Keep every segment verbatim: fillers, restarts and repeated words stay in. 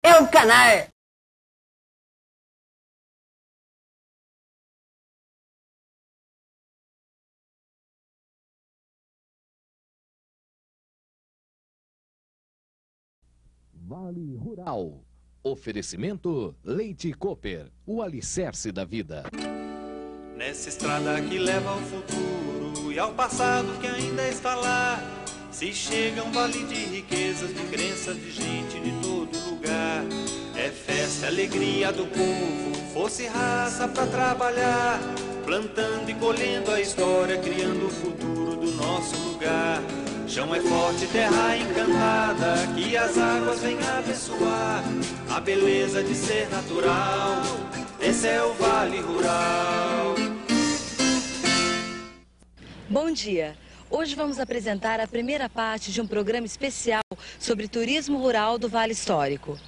é o canal. Vale Rural. Oferecimento Leite Cooper, o alicerce da vida. Nessa estrada que leva ao futuro e ao passado que ainda está lá, se chega um vale de riquezas, de crenças, de gente de todo lugar. É festa, alegria do povo, força e raça pra trabalhar, plantando e colhendo a história, criando o futuro do nosso lugar. Chão é forte, terra encantada, que as águas vêm abençoar a beleza de ser natural. Esse é o Vale Rural. Bom dia! Hoje vamos apresentar a primeira parte de um programa especial sobre turismo rural do Vale Histórico.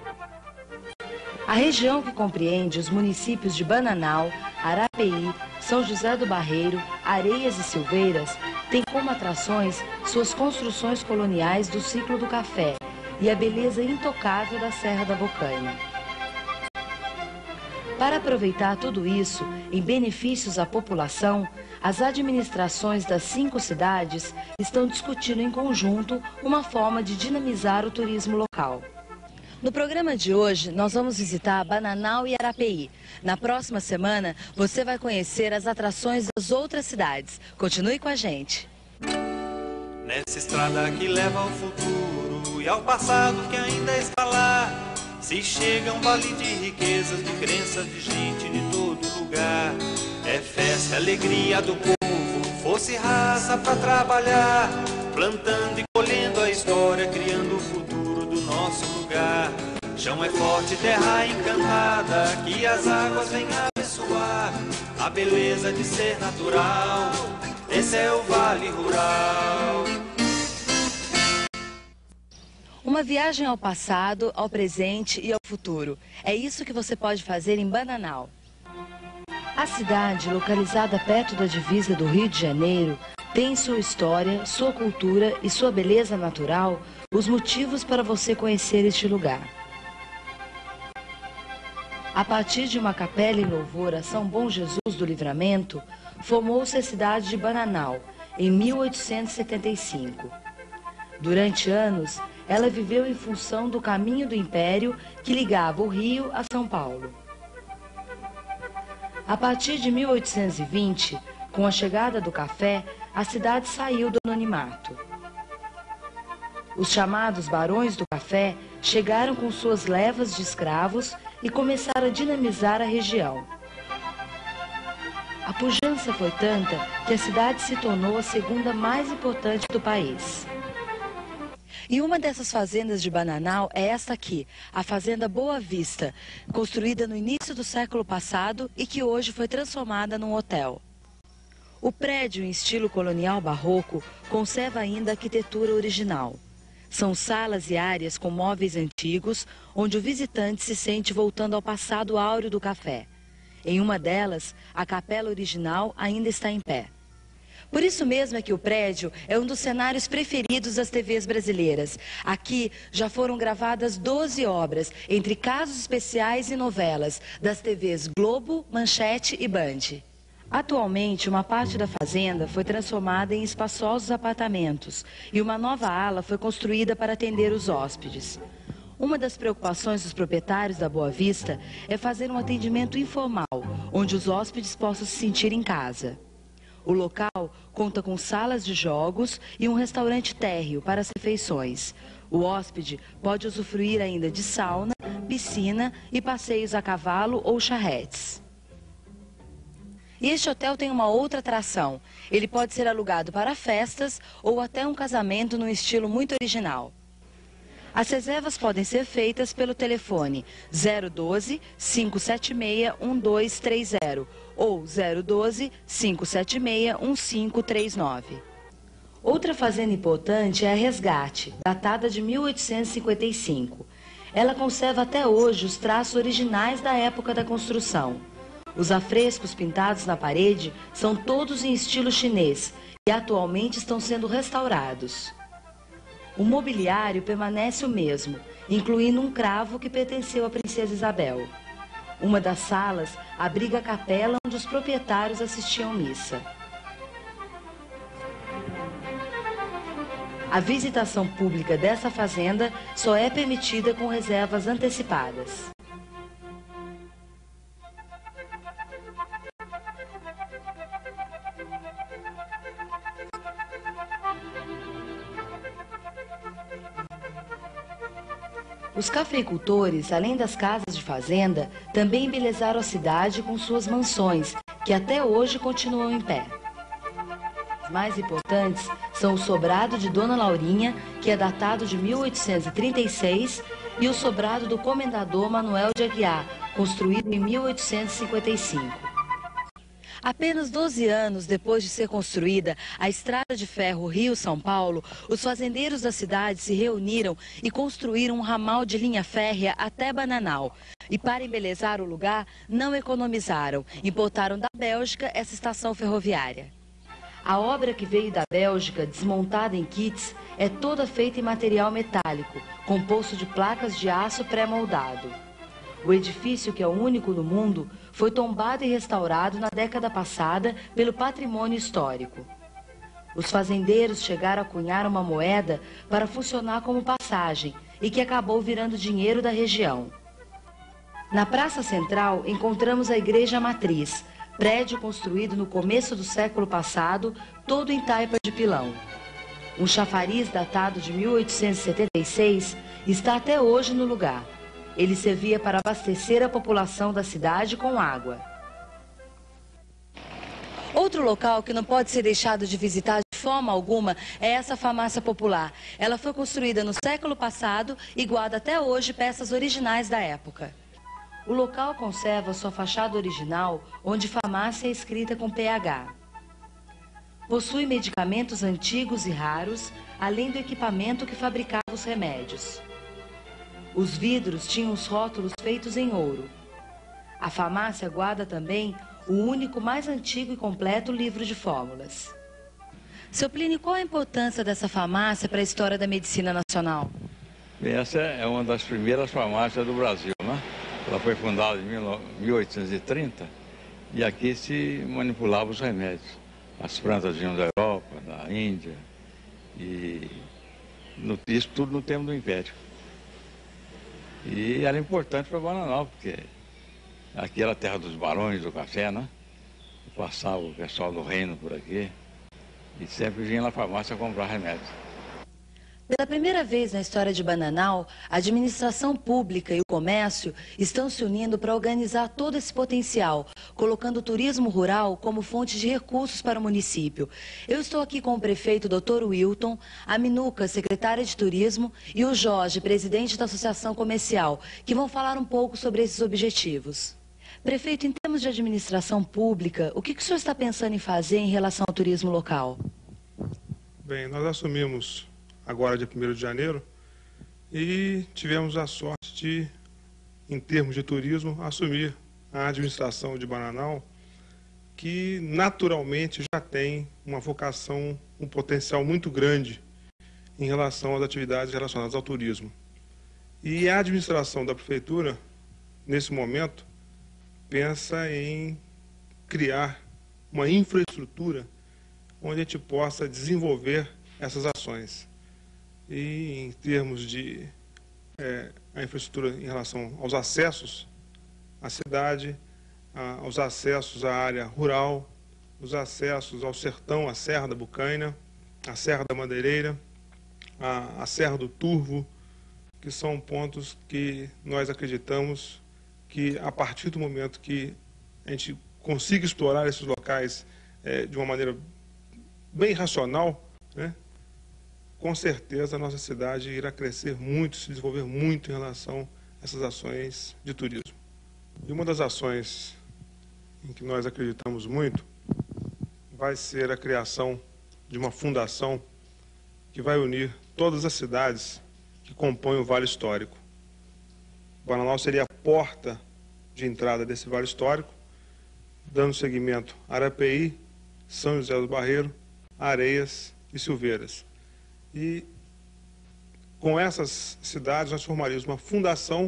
A região que compreende os municípios de Bananal, Arapeí, São José do Barreiro, Areias e Silveiras tem como atrações suas construções coloniais do ciclo do café e a beleza intocável da Serra da Bocaina. Para aproveitar tudo isso em benefícios à população, as administrações das cinco cidades estão discutindo em conjunto uma forma de dinamizar o turismo local. No programa de hoje, nós vamos visitar Bananal e Arapeí. Na próxima semana, você vai conhecer as atrações das outras cidades. Continue com a gente. Nessa estrada que leva ao futuro e ao passado que ainda está lá, se chega um vale de riquezas, de crenças, de gente de todo lugar. É festa, alegria do povo, força e raça pra trabalhar, plantando e colhendo a história, criando o futuro do nosso lugar. Chão é forte, terra encantada, que as águas vêm abençoar a beleza de ser natural. Esse é o Vale Rural. Uma viagem ao passado, ao presente e ao futuro. É isso que você pode fazer em Bananal. A cidade, localizada perto da divisa do Rio de Janeiro, tem sua história, sua cultura e sua beleza natural os motivos para você conhecer este lugar. A partir de uma capela em louvor a São Bom Jesus do Livramento, formou-se a cidade de Bananal, em mil oitocentos e setenta e cinco. Durante anos, ela viveu em função do caminho do Império que ligava o Rio a São Paulo. A partir de mil oitocentos e vinte, com a chegada do café, a cidade saiu do anonimato. Os chamados Barões do Café chegaram com suas levas de escravos e começaram a dinamizar a região. A pujança foi tanta que a cidade se tornou a segunda mais importante do país. E uma dessas fazendas de Bananal é esta aqui, a Fazenda Boa Vista, construída no início do século passado e que hoje foi transformada num hotel. O prédio em estilo colonial barroco conserva ainda a arquitetura original. São salas e áreas com móveis antigos, onde o visitante se sente voltando ao passado áureo do café. Em uma delas, a capela original ainda está em pé. Por isso mesmo é que o prédio é um dos cenários preferidos das T Vs brasileiras. Aqui já foram gravadas doze obras, entre casos especiais e novelas, das T Vs Globo, Manchete e Band. Atualmente, uma parte da fazenda foi transformada em espaçosos apartamentos e uma nova ala foi construída para atender os hóspedes. Uma das preocupações dos proprietários da Boa Vista é fazer um atendimento informal, onde os hóspedes possam se sentir em casa. O local conta com salas de jogos e um restaurante térreo para as refeições. O hóspede pode usufruir ainda de sauna, piscina e passeios a cavalo ou charretes. E este hotel tem uma outra atração. Ele pode ser alugado para festas ou até um casamento num estilo muito original. As reservas podem ser feitas pelo telefone zero doze, cinco sete seis, um dois três zero ou zero doze, cinco sete seis, um cinco três nove. Outra fazenda importante é a Resgate, datada de mil oitocentos e cinquenta e cinco. Ela conserva até hoje os traços originais da época da construção. Os afrescos pintados na parede são todos em estilo chinês e atualmente estão sendo restaurados. O mobiliário permanece o mesmo, incluindo um cravo que pertenceu à princesa Isabel. Uma das salas abriga a capela onde os proprietários assistiam missa. A visitação pública dessa fazenda só é permitida com reservas antecipadas. Os cafeicultores, além das casas de fazenda, também embelezaram a cidade com suas mansões, que até hoje continuam em pé. As mais importantes são o sobrado de Dona Laurinha, que é datado de mil oitocentos e trinta e seis, e o sobrado do Comendador Manuel de Aguiar, construído em mil oitocentos e cinquenta e cinco. Apenas doze anos depois de ser construída a estrada de ferro Rio-São Paulo, os fazendeiros da cidade se reuniram e construíram um ramal de linha férrea até Bananal. E para embelezar o lugar, não economizaram, importaram da Bélgica essa estação ferroviária. A obra que veio da Bélgica, desmontada em kits, é toda feita em material metálico, composto de placas de aço pré-moldado. O edifício, que é o único no mundo, foi tombado e restaurado na década passada pelo patrimônio histórico. Os fazendeiros chegaram a cunhar uma moeda para funcionar como passagem e que acabou virando dinheiro da região. Na Praça Central encontramos a Igreja Matriz, prédio construído no começo do século passado, todo em taipa de pilão. Um chafariz datado de mil oitocentos e setenta e seis está até hoje no lugar. Ele servia para abastecer a população da cidade com água. Outro local que não pode ser deixado de visitar de forma alguma é essa farmácia popular. Ela foi construída no século passado e guarda até hoje peças originais da época. O local conserva sua fachada original, onde farmácia é escrita com P H. Possui medicamentos antigos e raros, além do equipamento que fabricava os remédios. Os vidros tinham os rótulos feitos em ouro. A farmácia guarda também o único, mais antigo e completo livro de fórmulas. Seu Plínio, qual a importância dessa farmácia para a história da medicina nacional? Essa é uma das primeiras farmácias do Brasil, né? Ela foi fundada em mil oitocentos e trinta e aqui se manipulavam os remédios. As plantas vinham da Europa, da Índia, e no, isso tudo no tempo do Império. E era importante para Bananal, porque aqui era a terra dos barões do café, né? Passava o pessoal do reino por aqui e sempre vinha na farmácia comprar remédios. Pela primeira vez na história de Bananal, a administração pública e o comércio estão se unindo para organizar todo esse potencial, colocando o turismo rural como fonte de recursos para o município. Eu estou aqui com o prefeito doutor Wilton, a Minuca, secretária de Turismo, e o Jorge, presidente da Associação Comercial, que vão falar um pouco sobre esses objetivos. Prefeito, em termos de administração pública, o que, que o senhor está pensando em fazer em relação ao turismo local? Bem, nós assumimos agora dia primeiro de janeiro, e tivemos a sorte de, em termos de turismo, assumir a administração de Bananal, que naturalmente já tem uma vocação, um potencial muito grande em relação às atividades relacionadas ao turismo. E a administração da prefeitura, nesse momento, pensa em criar uma infraestrutura onde a gente possa desenvolver essas ações. E em termos de é, a infraestrutura em relação aos acessos à cidade, a, aos acessos à área rural, os acessos ao sertão, à Serra da Bucaina, à Serra da Madeireira, à, à Serra do Turvo, que são pontos que nós acreditamos que, a partir do momento que a gente consiga explorar esses locais é, de uma maneira bem racional, né, com certeza a nossa cidade irá crescer muito, se desenvolver muito em relação a essas ações de turismo. E uma das ações em que nós acreditamos muito vai ser a criação de uma fundação que vai unir todas as cidades que compõem o Vale Histórico. Bananal seria a porta de entrada desse Vale Histórico, dando seguimento a Arapeí, São José do Barreiro, Areias e Silveiras. E com essas cidades, nós formaríamos uma fundação,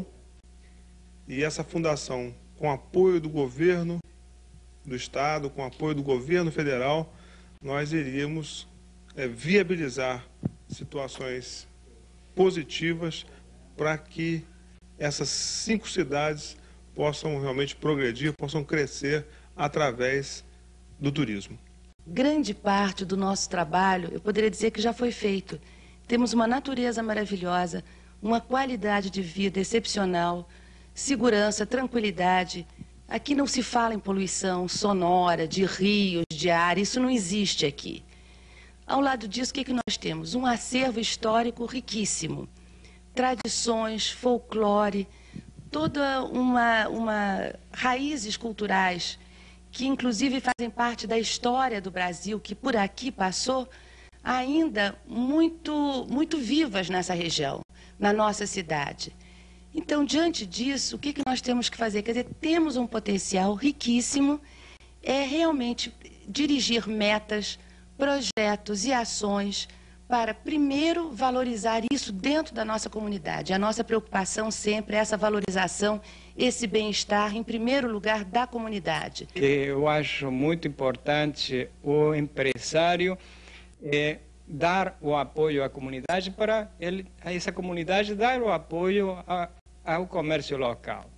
e essa fundação, com apoio do governo do Estado, com apoio do governo federal, nós iríamos é, viabilizar situações positivas para que essas cinco cidades possam realmente progredir, possam crescer através do turismo. Grande parte do nosso trabalho, eu poderia dizer que já foi feito. Temos uma natureza maravilhosa, uma qualidade de vida excepcional, segurança, tranquilidade. Aqui não se fala em poluição sonora, de rios, de ar, isso não existe aqui. Ao lado disso, o que, que nós temos? Um acervo histórico riquíssimo. Tradições, folclore, toda uma, uma raízes culturais que inclusive fazem parte da história do Brasil, que por aqui passou, ainda muito, muito vivas nessa região, na nossa cidade. Então, diante disso, o que, que nós temos que fazer? Quer dizer, temos um potencial riquíssimo, é realmente dirigir metas, projetos e ações para, primeiro, valorizar isso dentro da nossa comunidade. A nossa preocupação sempre é essa valorização, esse bem-estar, em primeiro lugar, da comunidade. Eu acho muito importante o empresário é, dar o apoio à comunidade para ele, a essa comunidade dar o apoio a, ao comércio local.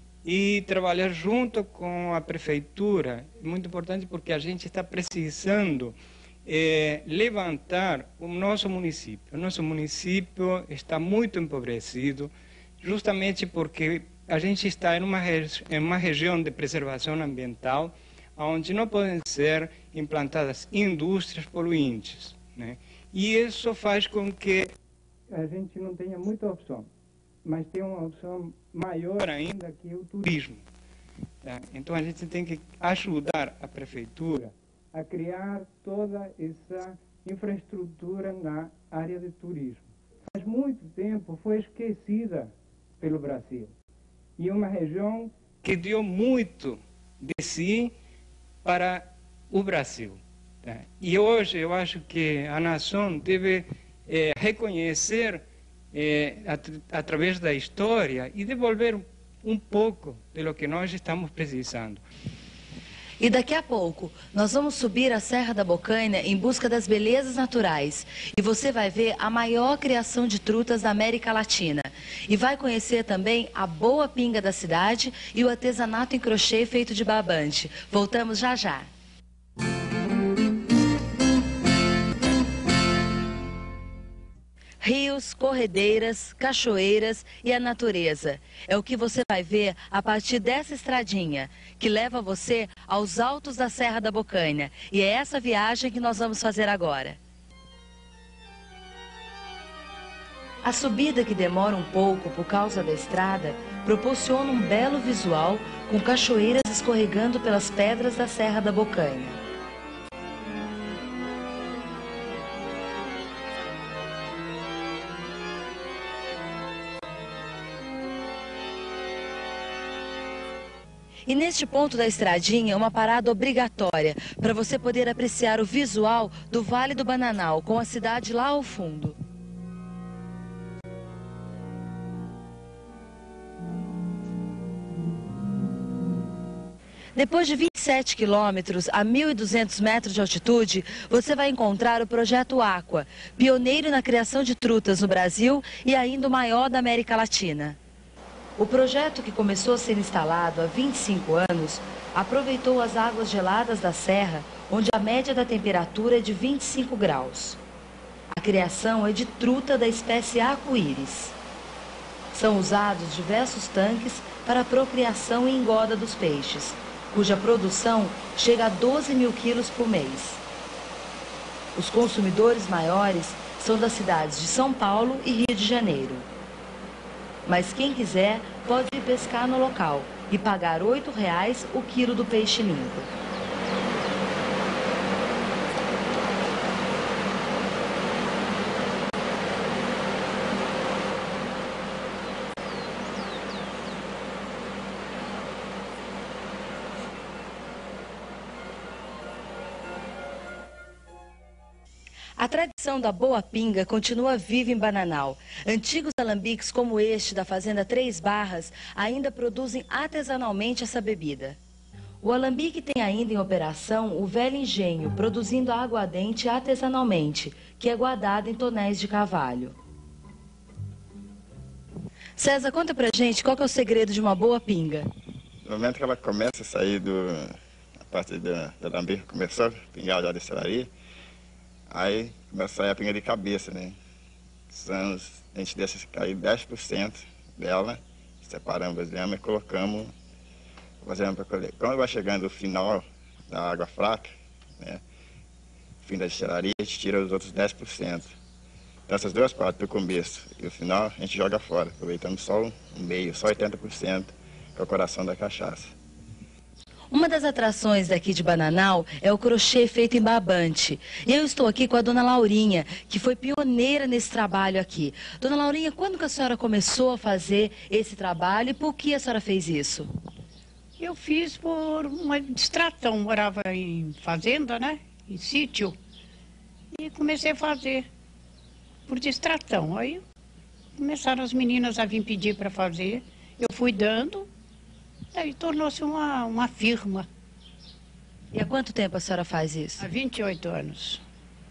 E trabalhar junto com a prefeitura é muito importante porque a gente está precisando é, levantar o nosso município. O nosso município está muito empobrecido, justamente porque a gente está em uma, em uma região de preservação ambiental, onde não podem ser implantadas indústrias poluentes, né? E isso faz com que a gente não tenha muita opção, mas tem uma opção maior ainda, que é o turismo. Tá? Então a gente tem que ajudar a prefeitura a criar toda essa infraestrutura na área de turismo. Faz muito tempo foi esquecida pelo Brasil. E é uma região que deu muito de si para o Brasil. Tá? E hoje eu acho que a nação deve é, reconhecer, é, at através da história, e devolver um pouco de lo que nós estamos precisando. E daqui a pouco, nós vamos subir a Serra da Bocaina em busca das belezas naturais. E você vai ver a maior criação de trutas da América Latina. E vai conhecer também a boa pinga da cidade e o artesanato em crochê feito de barbante. Voltamos já já. Rios, corredeiras, cachoeiras e a natureza. É o que você vai ver a partir dessa estradinha, que leva você aos altos da Serra da Bocaina. E é essa viagem que nós vamos fazer agora. A subida, que demora um pouco por causa da estrada, proporciona um belo visual com cachoeiras escorregando pelas pedras da Serra da Bocaina. E neste ponto da estradinha, uma parada obrigatória para você poder apreciar o visual do Vale do Bananal, com a cidade lá ao fundo. Depois de vinte e sete quilômetros a mil e duzentos metros de altitude, você vai encontrar o Projeto Aqua, pioneiro na criação de trutas no Brasil e ainda o maior da América Latina. O projeto, que começou a ser instalado há vinte e cinco anos, aproveitou as águas geladas da serra, onde a média da temperatura é de vinte e cinco graus. A criação é de truta da espécie arco-íris. São usados diversos tanques para a procriação e engorda dos peixes, cuja produção chega a doze mil quilos por mês. Os consumidores maiores são das cidades de São Paulo e Rio de Janeiro. Mas quem quiser pode ir pescar no local e pagar oito reais o quilo do peixe limpo. A tradição da boa pinga continua viva em Bananal. Antigos alambiques como este da Fazenda Três Barras ainda produzem artesanalmente essa bebida. O alambique tem ainda em operação o velho engenho, produzindo aguardente artesanalmente, que é guardado em tonéis de carvalho. César, conta pra gente qual que é o segredo de uma boa pinga. No momento que ela começa a sair do... a parte da, da alambique, começou a pingar já da destilaria, aí começa a sair a pinga de cabeça, né? Anos, a gente deixa cair dez por cento dela, separamos as yamas e colocamos as yamas para colher. Quando vai chegando o final da água fraca, né? Fim da destilaria, a gente tira os outros dez por cento. Então, essas duas partes, do começo e o final, a gente joga fora, aproveitando só o meio, só oitenta por cento, que é o coração da cachaça. Uma das atrações daqui de Bananal é o crochê feito em barbante. E eu estou aqui com a dona Laurinha, que foi pioneira nesse trabalho aqui. Dona Laurinha, quando que a senhora começou a fazer esse trabalho e por que a senhora fez isso? Eu fiz por uma distração, morava em fazenda, né, em sítio, e comecei a fazer por distração. Aí começaram as meninas a vir pedir para fazer, eu fui dando. Aí tornou-se uma, uma firma. E há quanto tempo a senhora faz isso? Há vinte e oito anos.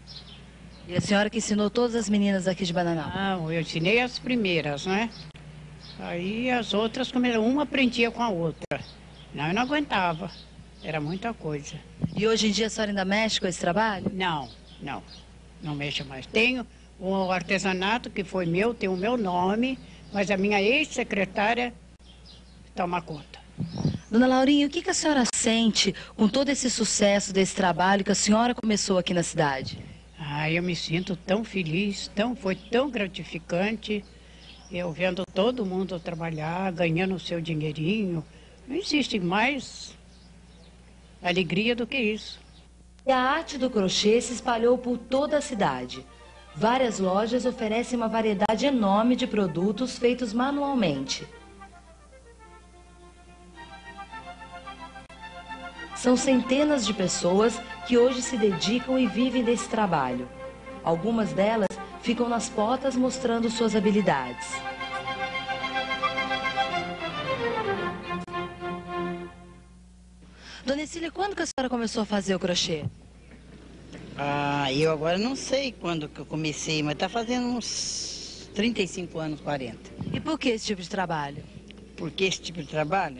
E a senhora que ensinou todas as meninas aqui de Bananal? Não, eu ensinei as primeiras, né? Aí as outras, uma aprendia com a outra. Não, eu não aguentava. Era muita coisa. E hoje em dia a senhora ainda mexe com esse trabalho? Não, não. Não mexo mais. Tenho o artesanato que foi meu, tem o meu nome, mas a minha ex-secretária toma conta. Dona Laurinha, o que, que a senhora sente com todo esse sucesso desse trabalho que a senhora começou aqui na cidade? Ah, eu me sinto tão feliz, tão, foi tão gratificante, eu vendo todo mundo trabalhar, ganhando o seu dinheirinho. Não existe mais alegria do que isso. E a arte do crochê se espalhou por toda a cidade. Várias lojas oferecem uma variedade enorme de produtos feitos manualmente. São centenas de pessoas que hoje se dedicam e vivem desse trabalho. Algumas delas ficam nas portas mostrando suas habilidades. Dona Cecília, quando que a senhora começou a fazer o crochê? Ah, eu agora não sei quando que eu comecei, mas está fazendo uns trinta e cinco anos, quarenta. E por que esse tipo de trabalho? Por que esse tipo de trabalho?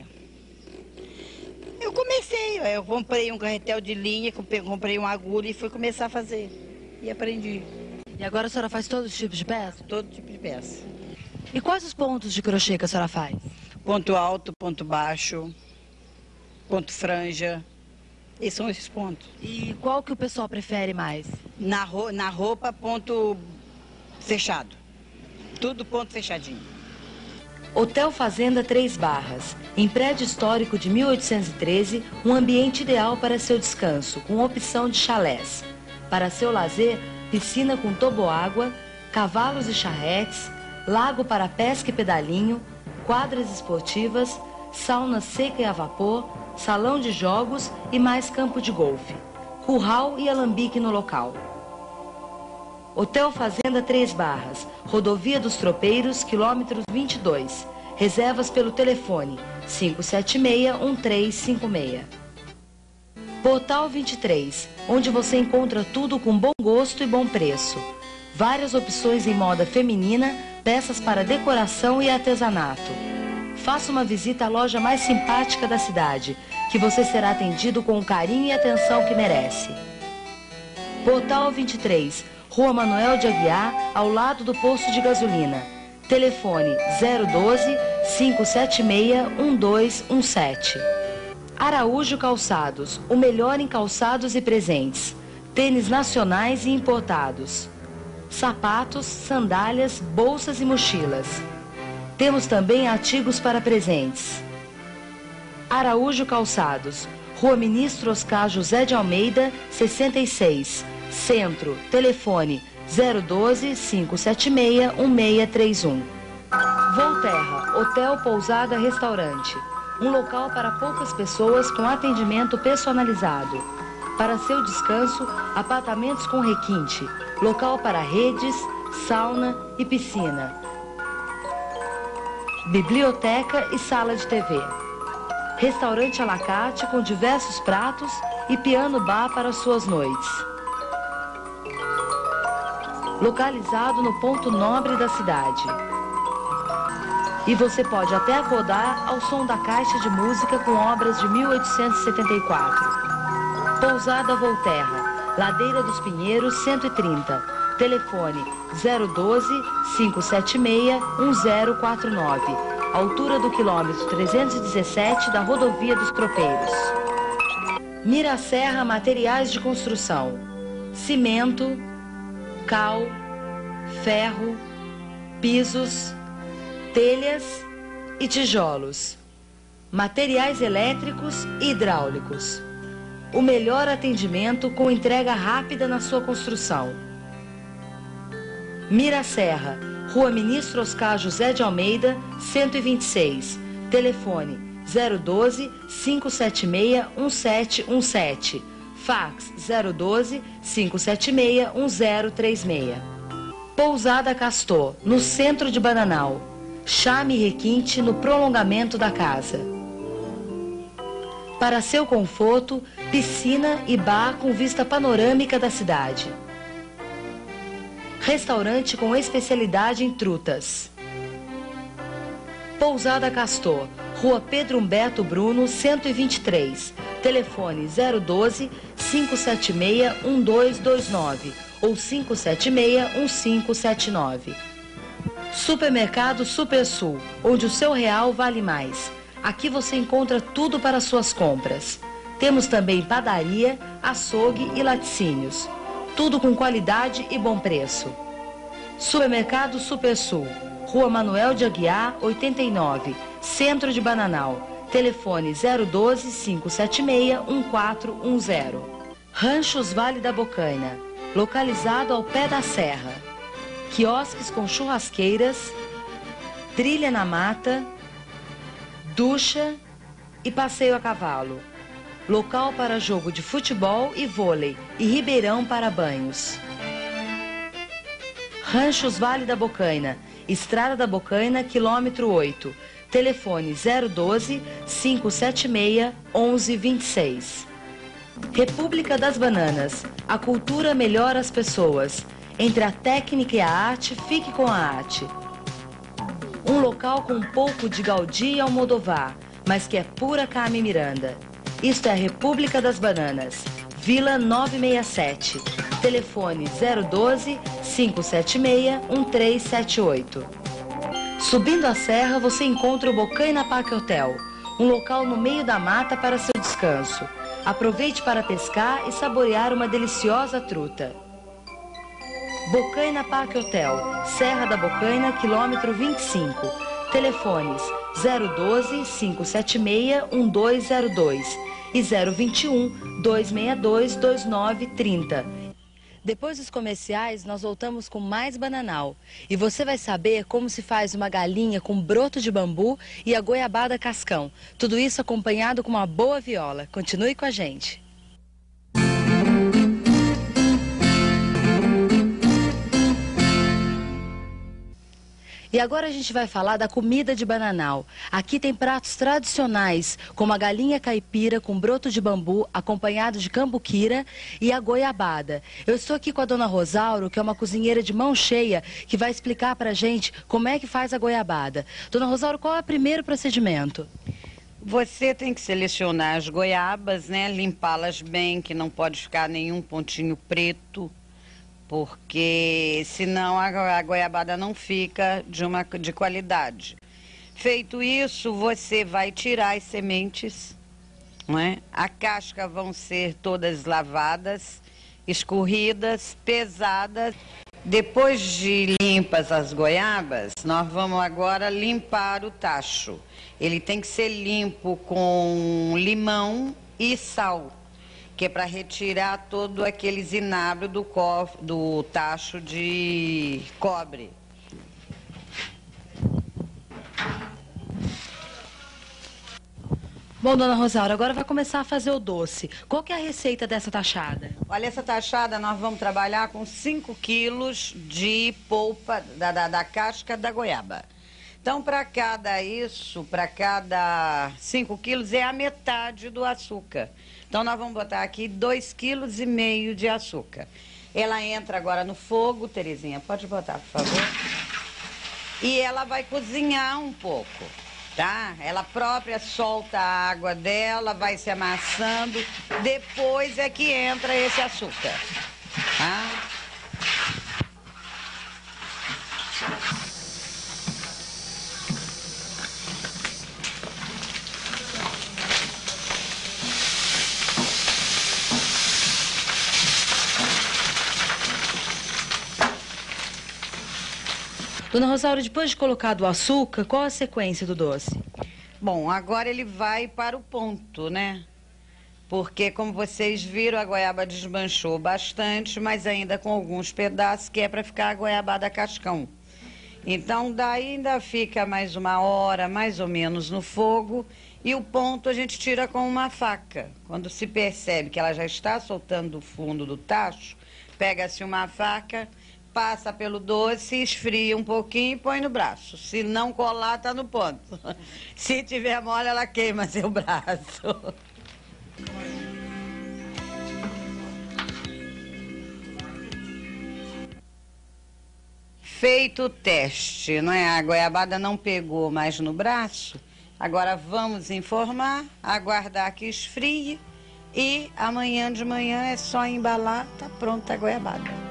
Eu comecei, eu comprei um carretel de linha, comprei uma agulha e fui começar a fazer. E aprendi. E agora a senhora faz todos os tipos de peça? Todo tipo de peça. E quais os pontos de crochê que a senhora faz? Ponto alto, ponto baixo, ponto franja. Esses são esses pontos. E qual que o pessoal prefere mais? Na, ro na roupa, ponto fechado. Tudo ponto fechadinho. Hotel Fazenda Três Barras. Em prédio histórico de mil oitocentos e treze, um ambiente ideal para seu descanso, com opção de chalés. Para seu lazer, piscina com toboágua, cavalos e charretes, lago para pesca e pedalinho, quadras esportivas, sauna seca e a vapor, salão de jogos e mais campo de golfe. Curral e alambique no local. Hotel Fazenda Três Barras, Rodovia dos Tropeiros, quilômetro vinte e dois. Reservas pelo telefone cinco sete seis, um três cinco seis. Portal vinte e três, onde você encontra tudo com bom gosto e bom preço. Várias opções em moda feminina, peças para decoração e artesanato. Faça uma visita à loja mais simpática da cidade, que você será atendido com o carinho e atenção que merece. Portal vinte e três, Rua Manuel de Aguiar, ao lado do posto de gasolina. Telefone zero um dois, cinco sete seis, um dois um sete. Araújo Calçados, o melhor em calçados e presentes. Tênis nacionais e importados. Sapatos, sandálias, bolsas e mochilas. Temos também artigos para presentes. Araújo Calçados, Rua Ministro Oscar José de Almeida, sessenta e seis. Centro, telefone zero um dois, cinco sete seis, um seis três um. Volterra, Hotel Pousada Restaurante. Um local para poucas pessoas com atendimento personalizado. Para seu descanso, apartamentos com requinte, local para redes, sauna e piscina, biblioteca e sala de T V, restaurante à la carte com diversos pratos e piano-bar para suas noites. Localizado no ponto nobre da cidade. E você pode até acordar ao som da caixa de música com obras de mil oitocentos e setenta e quatro. Pousada Volterra, Ladeira dos Pinheiros, cento e trinta. Telefone zero doze, cinco sete seis, um zero quatro nove. Altura do quilômetro trezentos e dezessete da Rodovia dos Tropeiros. Miraserra Materiais de Construção. Cimento, cal, ferro, pisos, telhas e tijolos. Materiais elétricos e hidráulicos. O melhor atendimento com entrega rápida na sua construção. Miraserra, Rua Ministro Oscar José de Almeida, cento e vinte e seis. Telefone zero doze, cinco sete seis, um sete um sete. Fax zero doze, cinco sete seis, um zero três seis. Pousada Castor, no centro de Bananal. Charme e requinte no prolongamento da casa. Para seu conforto, piscina e bar com vista panorâmica da cidade. Restaurante com especialidade em trutas. Pousada Castor, Rua Pedro Humberto Bruno, cento e vinte e três. Telefone zero doze, cinco sete seis, um dois dois nove ou cinco sete seis, um cinco sete nove. Supermercado Supersul, onde o seu real vale mais. Aqui você encontra tudo para suas compras. Temos também padaria, açougue e laticínios. Tudo com qualidade e bom preço. Supermercado Supersul, Rua Manuel de Aguiar, oitenta e nove, Centro de Bananal. Telefone zero doze, cinco sete seis, um quatro um zero. Ranchos Vale da Bocaina, localizado ao pé da serra. Quiosques com churrasqueiras, trilha na mata, ducha e passeio a cavalo. Local para jogo de futebol e vôlei e ribeirão para banhos. Ranchos Vale da Bocaina, Estrada da Bocaina, quilômetro oito. Telefone zero doze, cinco sete seis, onze vinte e seis. República das Bananas, a cultura melhora as pessoas. Entre a técnica e a arte, fique com a arte. Um local com um pouco de Gaudí e Almodóvar, mas que é pura Carmen Miranda. Isto é a República das Bananas, Vila novecentos e sessenta e sete. Telefone zero doze, cinco sete seis, um três sete oito. Subindo a serra, você encontra o Bocaina Park Hotel, um local no meio da mata para seu descanso. Aproveite para pescar e saborear uma deliciosa truta. Bocaina Park Hotel, Serra da Bocaina, quilômetro vinte e cinco. Telefones zero doze, cinco sete seis, um dois zero dois e zero vinte e um, dois seis dois, dois nove trinta. Depois dos comerciais, nós voltamos com mais Bananal. E você vai saber como se faz uma galinha com broto de bambu e a goiabada cascão. Tudo isso acompanhado com uma boa viola. Continue com a gente. E agora a gente vai falar da comida de Bananal. Aqui tem pratos tradicionais, como a galinha caipira com broto de bambu, acompanhado de cambuquira e a goiabada. Eu estou aqui com a dona Rosauro, que é uma cozinheira de mão cheia, que vai explicar pra gente como é que faz a goiabada. Dona Rosauro, qual é o primeiro procedimento? Você tem que selecionar as goiabas, né? Limpá-las bem, que não pode ficar nenhum pontinho preto, porque senão a goiabada não fica de, uma, de qualidade. Feito isso, você vai tirar as sementes, não é? A casca vão ser todas lavadas, escorridas, pesadas. Depois de limpas as goiabas, nós vamos agora limpar o tacho. Ele tem que ser limpo com limão e sal, que é para retirar todo aquele zinabro do, do tacho de cobre. Bom, dona Rosaura, agora vai começar a fazer o doce. Qual que é a receita dessa tachada? Olha, essa tachada nós vamos trabalhar com cinco quilos de polpa da, da, da casca da goiaba. Então, para cada isso, para cada cinco quilos é a metade do açúcar. Então, nós vamos botar aqui dois quilos e meio de açúcar. Ela entra agora no fogo, Terezinha, pode botar, por favor. E ela vai cozinhar um pouco. Tá? Ela própria solta a água dela, vai se amassando, depois é que entra esse açúcar. Tá? Dona Rosaura, depois de colocado o açúcar, qual a sequência do doce? Bom, agora ele vai para o ponto, né? Porque, como vocês viram, a goiaba desmanchou bastante, mas ainda com alguns pedaços, que é para ficar a goiabada cascão. Então, daí ainda fica mais uma hora, mais ou menos, no fogo, e o ponto a gente tira com uma faca. Quando se percebe que ela já está soltando do fundo do tacho, pega-se uma faca, passa pelo doce, esfria um pouquinho e põe no braço. Se não colar, tá no ponto. Se tiver mole, ela queima seu braço. Feito o teste, não é? A goiabada não pegou mais no braço. Agora vamos informar, aguardar que esfrie e amanhã de manhã é só embalar, tá pronta a goiabada.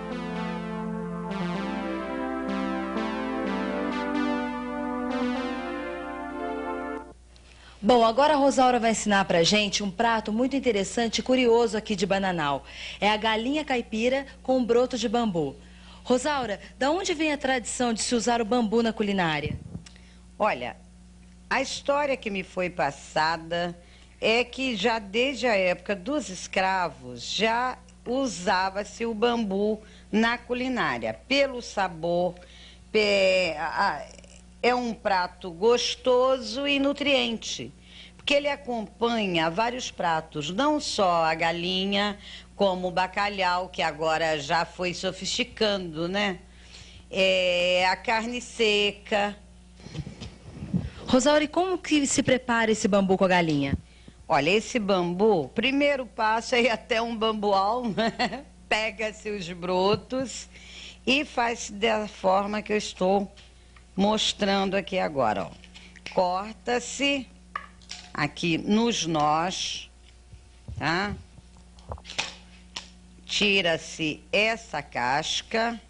Bom, agora a Rosaura vai ensinar pra gente um prato muito interessante e curioso aqui de Bananal. É a galinha caipira com broto de bambu. Rosaura, da onde vem a tradição de se usar o bambu na culinária? Olha, a história que me foi passada é que já desde a época dos escravos já usava-se o bambu na culinária. Pelo sabor, é um prato gostoso e nutriente, porque ele acompanha vários pratos, não só a galinha, como o bacalhau, que agora já foi sofisticando, né? É, a carne seca. Rosaura, e como que se prepara esse bambu com a galinha? Olha, esse bambu, primeiro passo é ir até um bambual, né? Pega-se os brotos e faz da forma que eu estou mostrando aqui agora, ó. Corta-se aqui nos nós, tá? Tira-se essa casca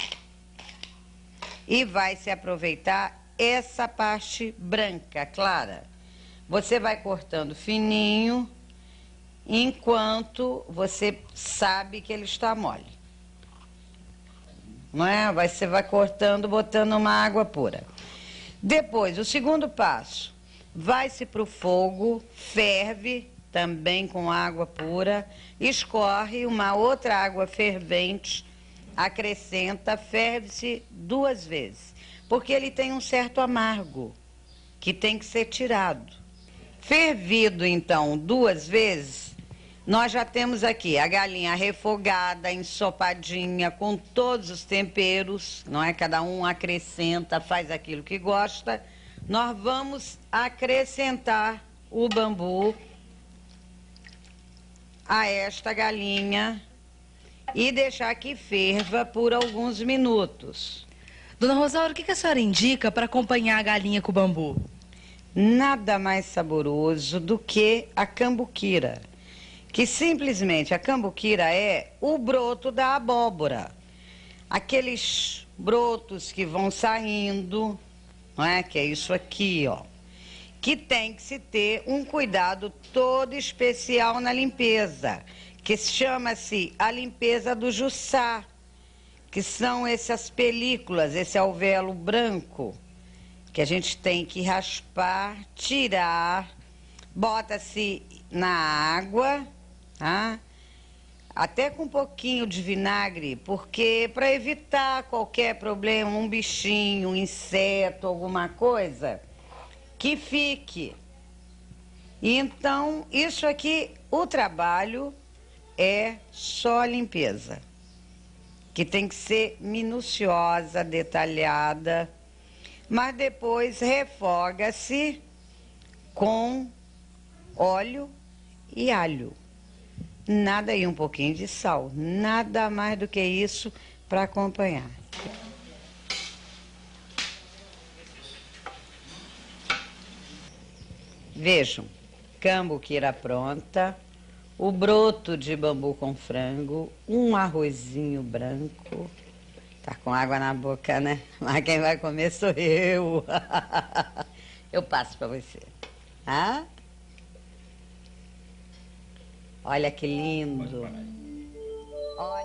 e vai se aproveitar essa parte branca, clara. Você vai cortando fininho enquanto você sabe que ele está mole. Não é? Você vai cortando, botando uma água pura. Depois, o segundo passo, vai-se para o fogo, ferve também com água pura, escorre uma outra água fervente, acrescenta, ferve-se duas vezes, porque ele tem um certo amargo que tem que ser tirado. Fervido, então, duas vezes, nós já temos aqui a galinha refogada, ensopadinha, com todos os temperos, não é? Cada um acrescenta, faz aquilo que gosta. Nós vamos acrescentar o bambu a esta galinha e deixar que ferva por alguns minutos. Dona Rosaura, o que a senhora indica para acompanhar a galinha com o bambu? Nada mais saboroso do que a cambuquira, que simplesmente a cambuquira é o broto da abóbora. Aqueles brotos que vão saindo, não é? Que é isso aqui, ó. Que tem que se ter um cuidado todo especial na limpeza, que chama-se a limpeza do juçá, que são essas películas, esse alvéolo branco, que a gente tem que raspar, tirar, bota-se na água, tá? Até com um pouquinho de vinagre, porque para evitar qualquer problema, um bichinho, um inseto, alguma coisa, que fique. Então, isso aqui, o trabalho é só a limpeza, que tem que ser minuciosa, detalhada, mas depois refoga-se com óleo e alho. Nada e um pouquinho de sal, nada mais do que isso para acompanhar. Vejam, cambuquira pronta, o broto de bambu com frango, um arrozinho branco. Tá com água na boca, né? Mas quem vai comer sou eu. Eu passo para você. Ah? Olha que lindo. Olha.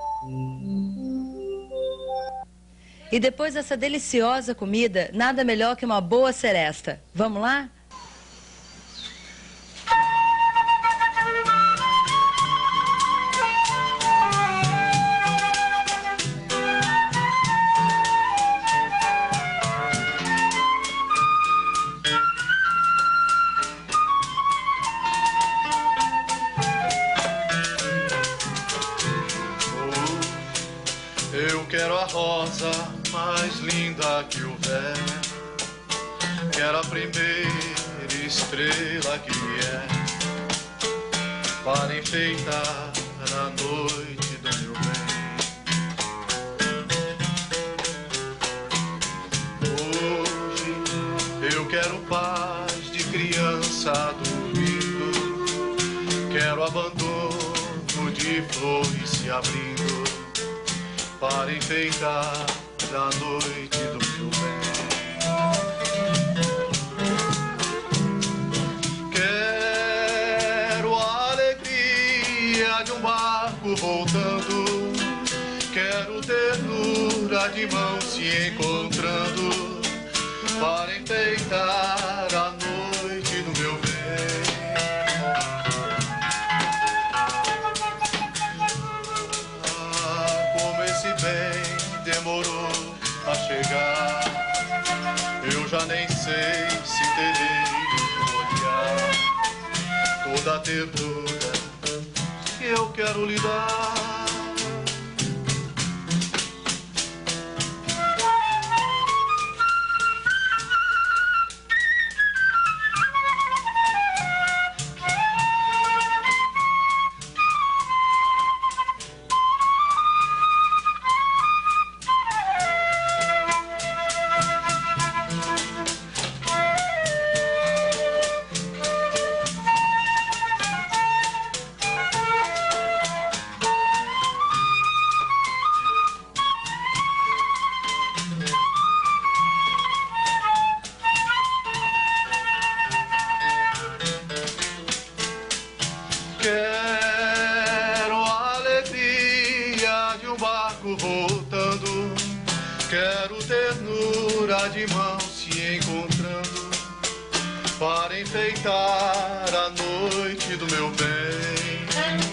E depois dessa deliciosa comida, nada melhor que uma boa seresta. Vamos lá? Eu quero a rosa mais linda que houver, quero a primeira estrela que vier, para enfeitar a noite do meu bem. Hoje eu quero paz de criança dormindo, quero abandono de flores se abrindo, para enfeitar a noite do meu bem. Quero a alegria de um barco voltando, quero ternura de mãos se encontrando, para enfeitar a noite do meu bem. Bem, demorou a chegar, eu já nem sei se terei no olhar toda a ternura que eu quero lhe dar. Quero a alegria de um barco voltando, quero ternura de mãos se encontrando, para enfeitar a noite do meu bem.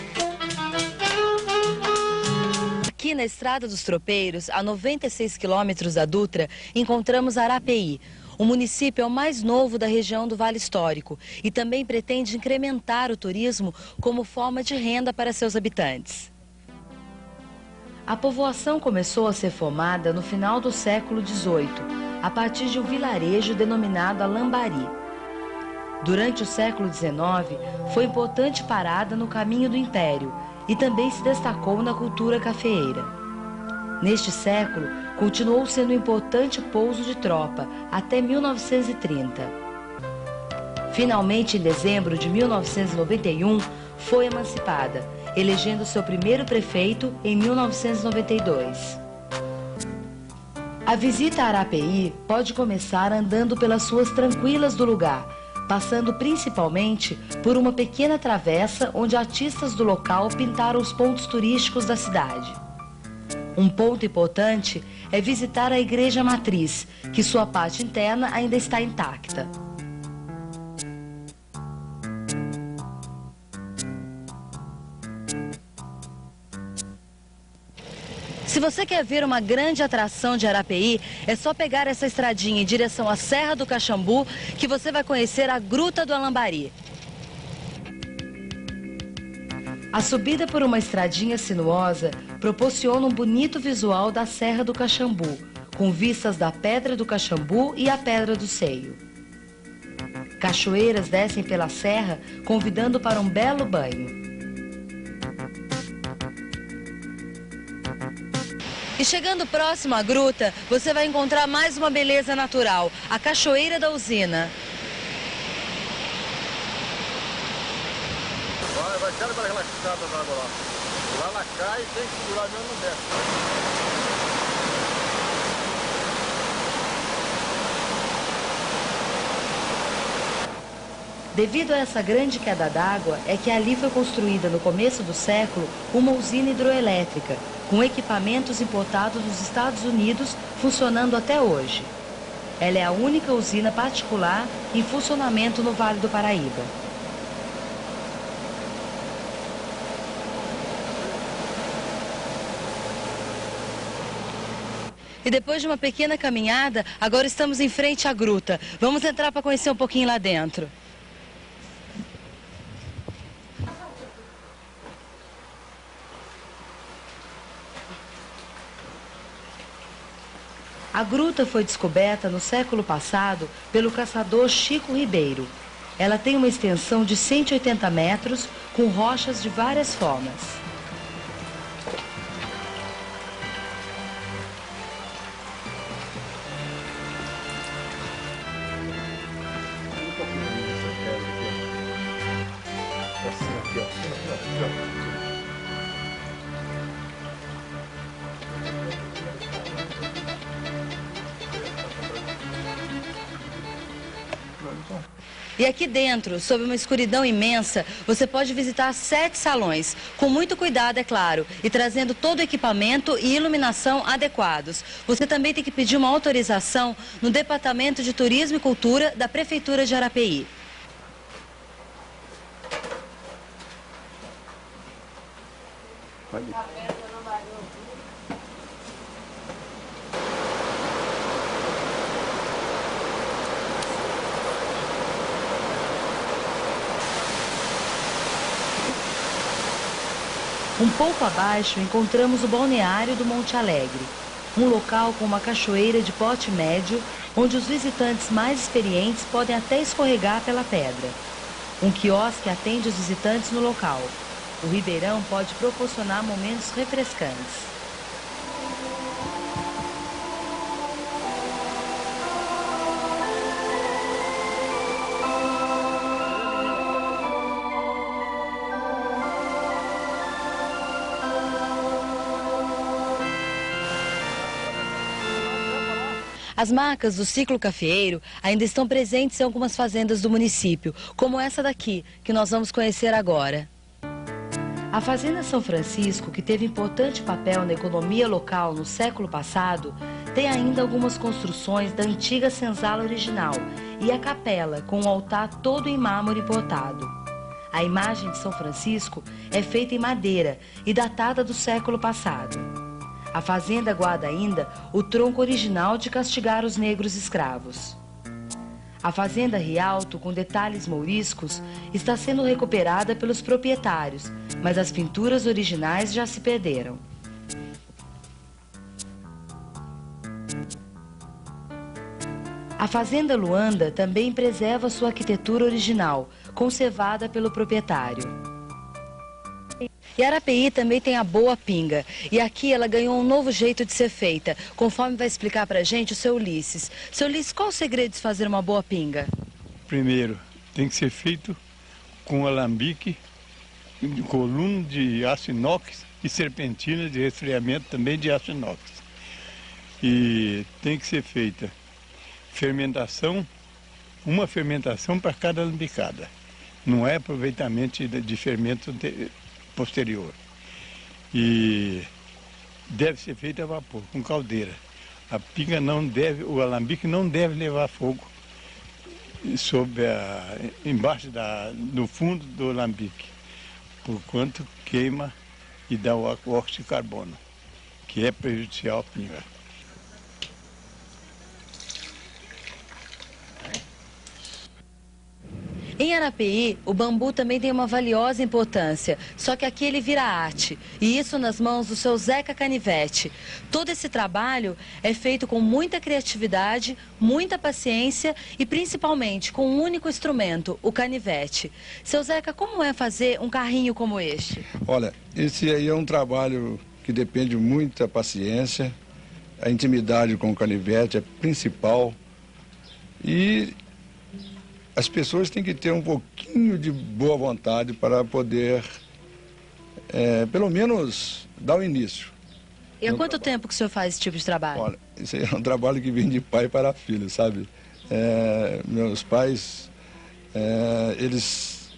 Aqui na Estrada dos Tropeiros, a noventa e seis quilômetros da Dutra, encontramos Arapeí. O município é o mais novo da região do Vale Histórico e também pretende incrementar o turismo como forma de renda para seus habitantes. A povoação começou a ser formada no final do século dezoito, a partir de um vilarejo denominado Alambari. Durante o século dezenove, foi importante parada no caminho do Império e também se destacou na cultura cafeeira. Neste século, continuou sendo um importante pouso de tropa até mil novecentos e trinta. Finalmente, em dezembro de mil novecentos e noventa e um, foi emancipada, elegendo seu primeiro prefeito em mil novecentos e noventa e dois. A visita a Arapeí pode começar andando pelas ruas tranquilas do lugar, passando principalmente por uma pequena travessa onde artistas do local pintaram os pontos turísticos da cidade. Um ponto importante é visitar a Igreja Matriz, que sua parte interna ainda está intacta. Se você quer ver uma grande atração de Arapeí, é só pegar essa estradinha em direção à Serra do Caxambu, que você vai conhecer a Gruta do Alambari. A subida por uma estradinha sinuosa proporciona um bonito visual da Serra do Caxambu, com vistas da Pedra do Caxambu e a Pedra do Seio. Cachoeiras descem pela serra, convidando para um belo banho. E chegando próximo à gruta, você vai encontrar mais uma beleza natural, a Cachoeira da Usina. Vai, vai, cara, vai relaxada na água lá. Lá ela cai e tem que segurar mesmo no desce. Devido a essa grande queda d'água, é que ali foi construída no começo do século uma usina hidroelétrica, com equipamentos importados dos Estados Unidos, funcionando até hoje. Ela é a única usina particular em funcionamento no Vale do Paraíba. E depois de uma pequena caminhada, agora estamos em frente à gruta. Vamos entrar para conhecer um pouquinho lá dentro. A gruta foi descoberta no século passado pelo caçador Chico Ribeiro. Ela tem uma extensão de cento e oitenta metros, com rochas de várias formas. E aqui dentro, sob uma escuridão imensa, você pode visitar sete salões, com muito cuidado, é claro, e trazendo todo o equipamento e iluminação adequados. Você também tem que pedir uma autorização no Departamento de Turismo e Cultura da Prefeitura de Arapeí. Um pouco abaixo encontramos o balneário do Monte Alegre, um local com uma cachoeira de porte médio, onde os visitantes mais experientes podem até escorregar pela pedra. Um quiosque atende os visitantes no local. O ribeirão pode proporcionar momentos refrescantes. As marcas do ciclo cafeeiro ainda estão presentes em algumas fazendas do município, como essa daqui, que nós vamos conhecer agora. A Fazenda São Francisco, que teve importante papel na economia local no século passado, tem ainda algumas construções da antiga senzala original e a capela, com o altar todo em mármore importado. A imagem de São Francisco é feita em madeira e datada do século passado. A fazenda guarda ainda o tronco original de castigar os negros escravos. A fazenda Rialto, com detalhes mouriscos, está sendo recuperada pelos proprietários, mas as pinturas originais já se perderam. A fazenda Luanda também preserva sua arquitetura original, conservada pelo proprietário. E Arapeí também tem a Boa Pinga, e aqui ela ganhou um novo jeito de ser feita, conforme vai explicar pra gente o seu Ulisses. Seu Ulisses, qual o segredo de fazer uma boa pinga? Primeiro, tem que ser feito com alambique, coluna de aço inox e serpentina de resfriamento também de aço inox. E tem que ser feita fermentação, uma fermentação para cada alambicada. Não é aproveitamento de fermento posterior. E deve ser feita a vapor, com caldeira. A pinga não deve, o alambique não deve levar fogo sobre a, embaixo da, no fundo do alambique, porquanto queima e dá o óxido de carbono, que é prejudicial à pinga. Em Arapeí, o bambu também tem uma valiosa importância, só que aqui ele vira arte, e isso nas mãos do seu Zeca Canivete. Todo esse trabalho é feito com muita criatividade, muita paciência e principalmente com um único instrumento, o canivete. Seu Zeca, como é fazer um carrinho como este? Olha, esse aí é um trabalho que depende muita paciência, a intimidade com o canivete é principal e as pessoas têm que ter um pouquinho de boa vontade para poder, é, pelo menos, dar o início. E há quanto tempo que o senhor faz esse tipo de trabalho? Olha, isso é um trabalho que vem de pai para filho, sabe? É, meus pais, é, eles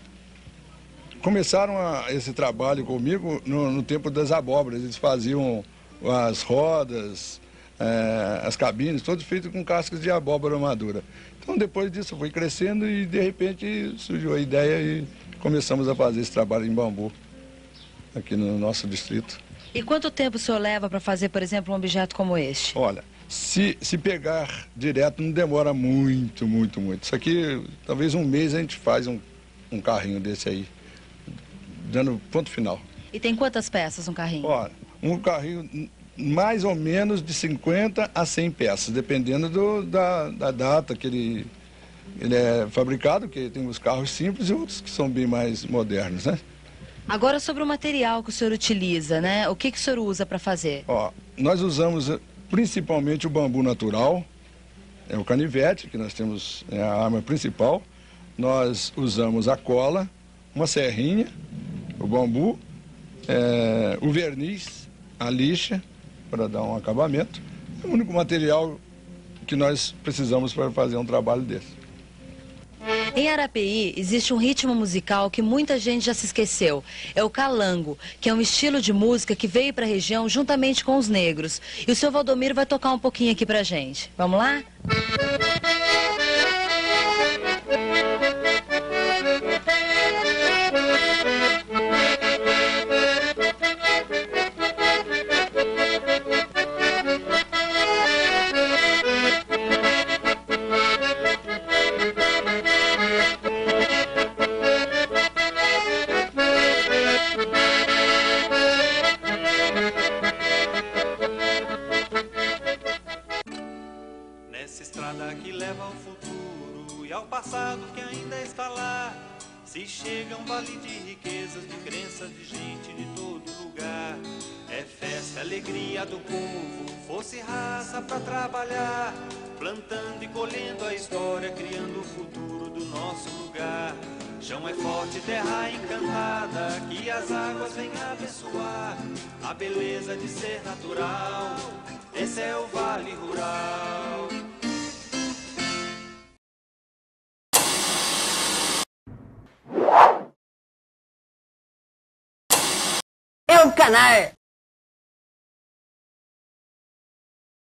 começaram a, esse trabalho comigo no, no tempo das abóboras. Eles faziam as rodas, é, as cabines, todos feitos com cascas de abóbora madura. Então, depois disso, foi crescendo e, de repente, surgiu a ideia e começamos a fazer esse trabalho em bambu, aqui no nosso distrito. E quanto tempo o senhor leva para fazer, por exemplo, um objeto como este? Olha, se, se pegar direto, não demora muito, muito, muito. Isso aqui, talvez um mês a gente faz um, um carrinho desse aí, dando ponto final. E tem quantas peças um carrinho? Olha, um carrinho mais ou menos de cinquenta a cem peças, dependendo do, da, da data que ele, ele é fabricado, que tem os carros simples e outros que são bem mais modernos, né? Agora sobre o material que o senhor utiliza, né? O que, que o senhor usa para fazer? Ó, nós usamos principalmente o bambu natural, é o canivete, que nós temos, é a arma principal. Nós usamos a cola, uma serrinha, o bambu, é, o verniz, a lixa, para dar um acabamento. É o único material que nós precisamos para fazer um trabalho desse. Em Arapeí existe um ritmo musical que muita gente já se esqueceu. É o calango, que é um estilo de música que veio para a região juntamente com os negros. E o seu Valdomiro vai tocar um pouquinho aqui pra gente. Vamos lá? Nessa estrada que leva ao futuro e ao passado que ainda está lá, se chega um vale de riquezas, de crenças de gente de todo lugar. É festa, alegria do povo, fosse raça pra trabalhar, plantando e colhendo a história, criando o futuro do nosso lugar. Chão é forte, terra encantada, que as águas vêm abençoar a beleza de ser natural. Esse é o Vale Rural. É um canal.